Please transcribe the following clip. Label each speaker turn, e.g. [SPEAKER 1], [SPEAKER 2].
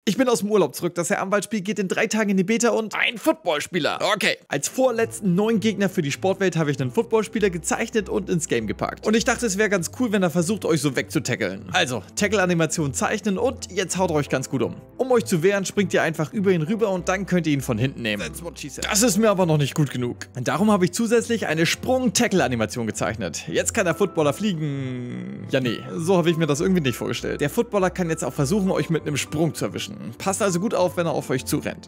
[SPEAKER 1] Ich bin aus dem Urlaub zurück. Das Herr Anwaltspiel geht in 3 Tagen in die Beta und ein Footballspieler. Okay. Als vorletzten neuen Gegner für die Sportwelt habe ich einen Footballspieler gezeichnet und ins Game gepackt. Und ich dachte, es wäre ganz cool, wenn er versucht, euch so wegzutackeln. Also, Tackle-Animation zeichnen und jetzt haut euch ganz gut um. Um euch zu wehren, springt ihr einfach über ihn rüber und dann könnt ihr ihn von hinten nehmen. Das ist mir aber noch nicht gut genug. Darum habe ich zusätzlich eine Sprung-Tackle-Animation gezeichnet. Jetzt kann der Footballer fliegen. Ja, nee, so habe ich mir das irgendwie nicht vorgestellt. Der Footballer kann jetzt auch versuchen, euch mit einem Sprung zu erwischen. Passt also gut auf, wenn er auf euch zurennt.